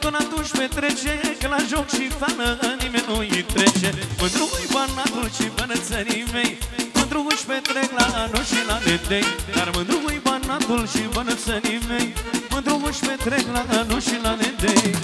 Tot atunci petrece, că la joc și fană nimeni nu-i trece. Mândru-i banatul și bănățării mei, mândru-și petrec la anul și la netei. Dar mândru-i banatul și bănățării mei, mândru-și petrec la anul și la netei.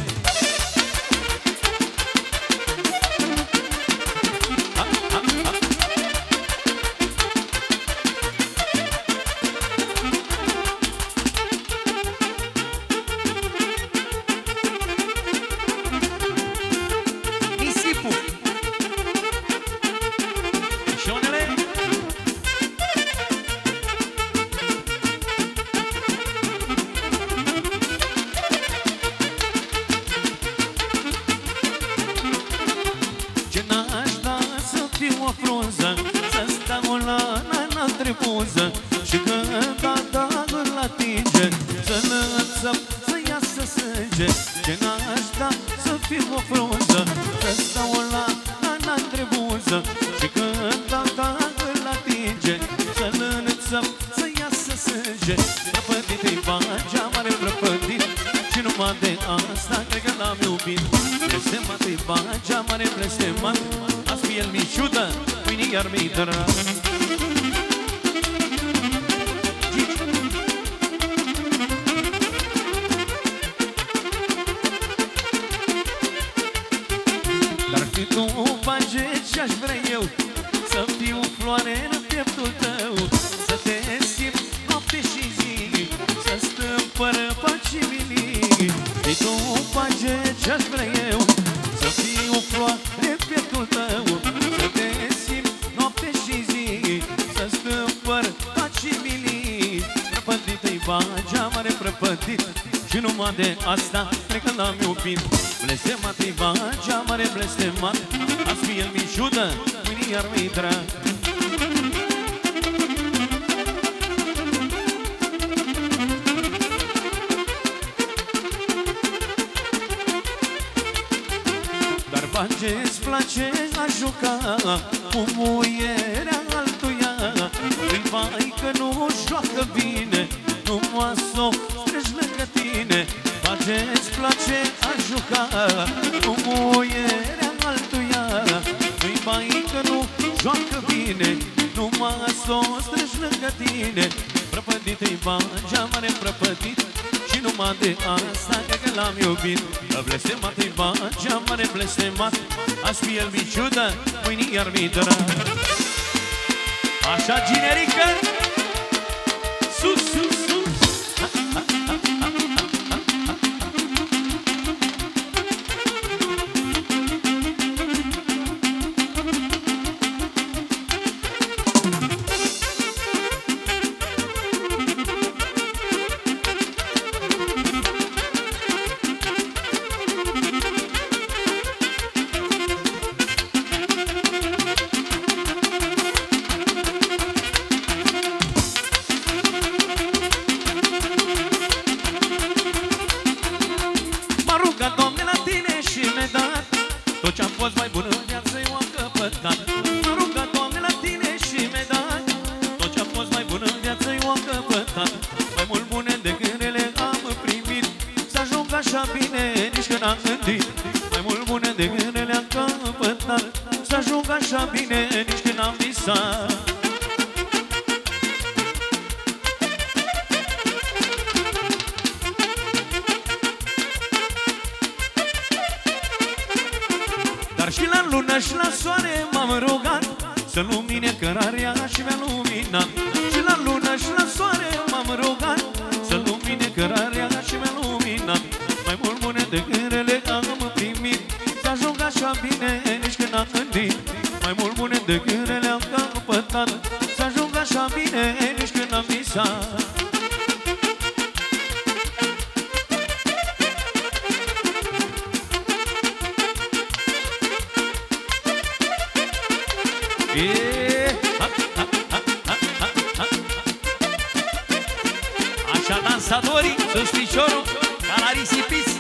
Și când tata îl atinge, să lăsăm să iasă sânge. Ce n-aș da să fiu o frunză, să stau la nana între buză. Și când tata îl atinge, să lăsăm să iasă sânge. Prăpădit-i bagea mare prăpădit, și numai de asta cred că l-am iubit. Blestemat-i bagea mare blestemat, azi fi el mișudă, mâine iar mi-i drag. Ce-aș vrea eu, să fiu floare în pieptul tău, să te simt noapte și zi, să stăm fără pace milii. Și tu face ce-aș vrea eu, să fiu floare în pieptul tău, să te simt noapte și zi, să stăm fără pace milii. Prăpădit-i bagea mare prăpădit, și numai de asta cred că l-am iubit. Blestemat-i bagea mare blestemat, azi fi el mișudă, mâine iar mi-i drag. Dar bage-ți place a juca cu muierea altuia. Îi vai că nu joacă bine, numai s-o strângi lângă tine. Bage-ți place a juca cu muierea altuia. Îi vai că nu joacă bine, numai s-o strângi lângă tine. Prăpădit-i bagea mare prăpădit, și numai de asta cred că l-am iubit. Blestemat-i bagea mare blestemat, azi fi el mișudă, mâine iar mi-i drag. Așa generică, sus, sus, sus. Așa bine nici când am visat. Dar și la lună și la soare m-am rugat să lumine cărarea și mi-a luminat. Și la lună și la soare m-am rugat să lumine cărarea și mi-a luminat. Mai mult bune decât rele am primit, să ajung așa bine nici când am gândit. Mai mult bune decât le-am căpătat, să ajung așa bine nici când am visat. Așa dansadorii sus piciorul ca la risipiți.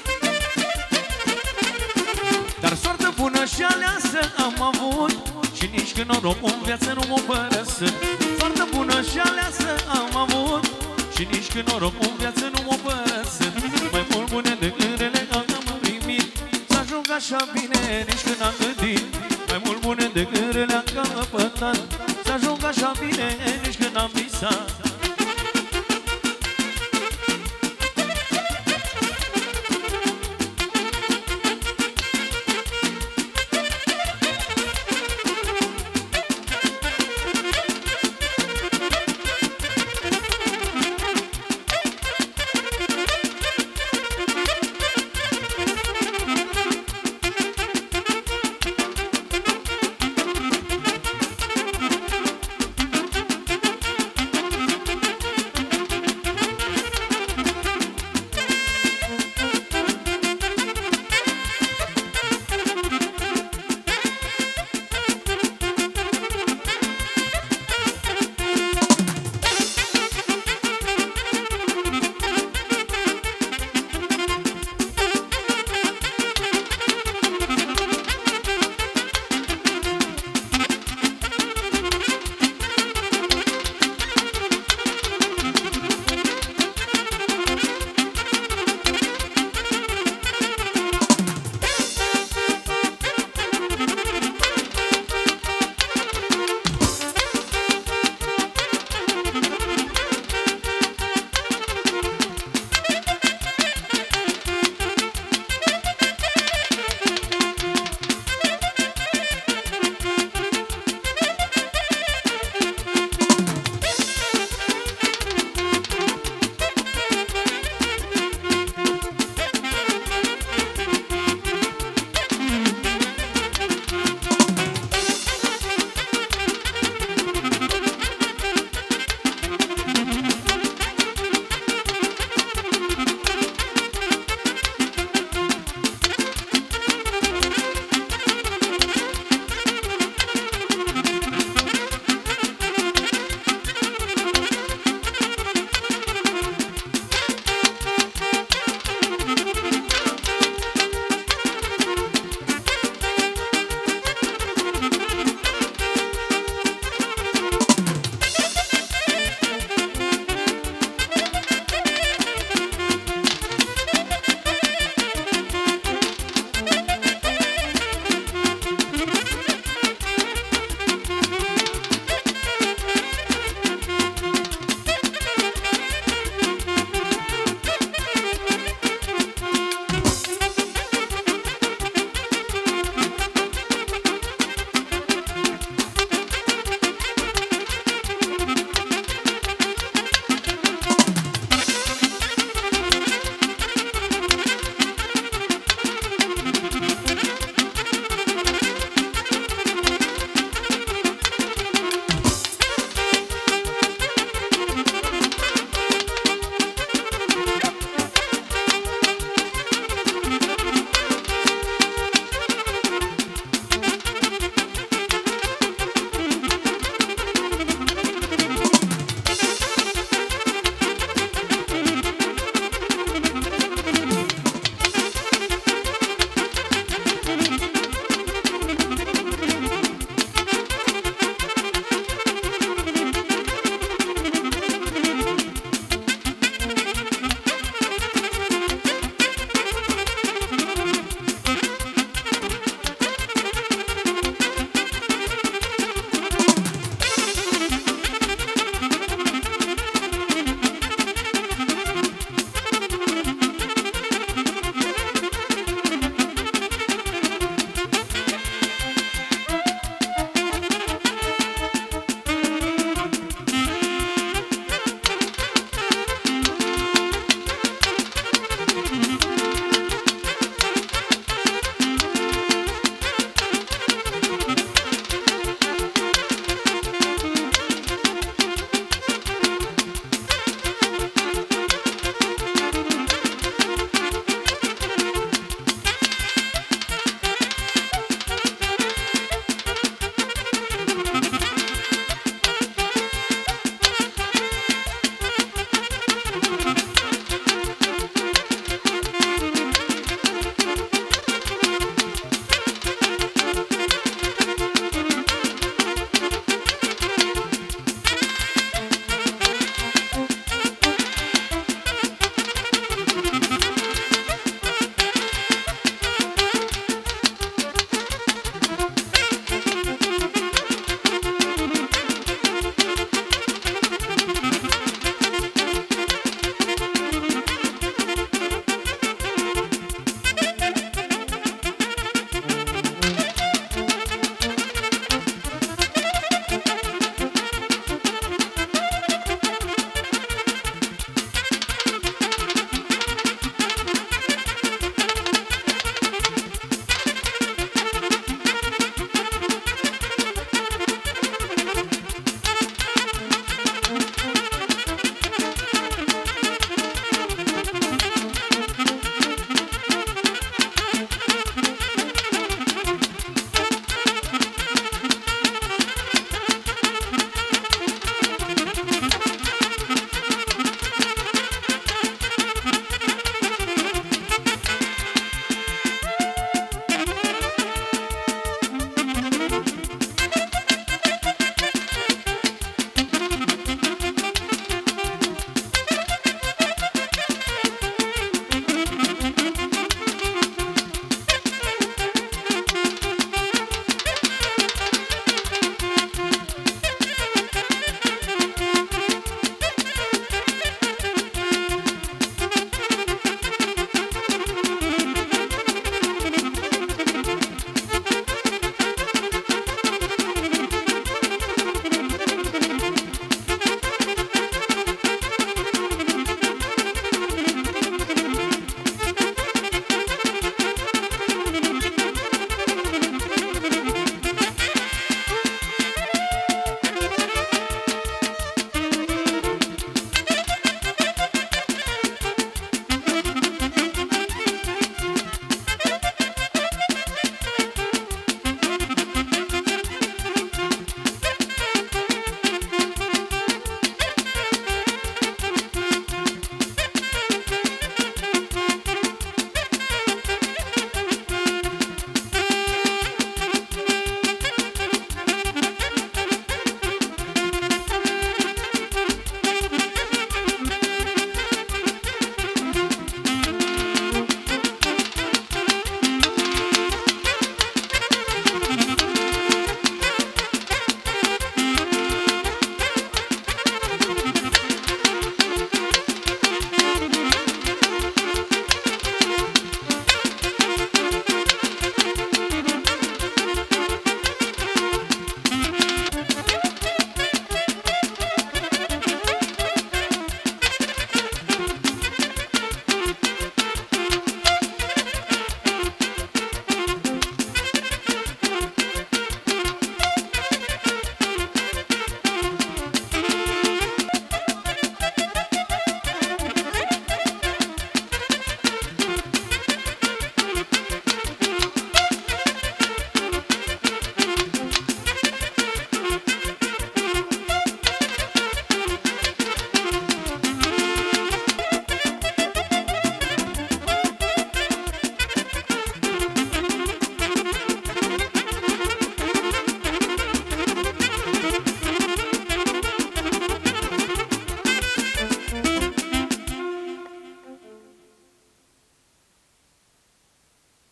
Dar soartă bună și aleasă am avut, și nici când norocul în viață nu m-o părăsă. Soartă bună și aleasă am avut, și nici când norocul în viață nu m-o părăsă. Mai mult bune decât rele am așa bine, nici când am gândit mai mult bune decât le-am căpătat. Să ajung așa bine, nici când am visat